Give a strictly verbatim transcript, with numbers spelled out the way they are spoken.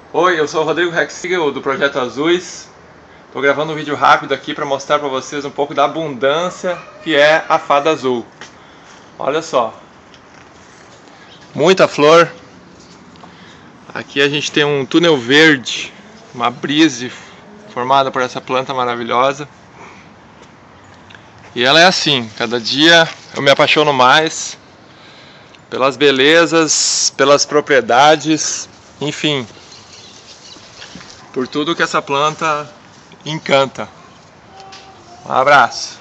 Oi, eu sou o Rodrigo Rexigel do Projeto Azuis. Estou gravando um vídeo rápido aqui para mostrar para vocês um pouco da abundância que é a fada azul. Olha só, muita flor. Aqui a gente tem um túnel verde, uma brise formada por essa planta maravilhosa. E ela é assim, cada dia eu me apaixono mais pelas belezas, pelas propriedades, enfim, por tudo que essa planta encanta. Um abraço.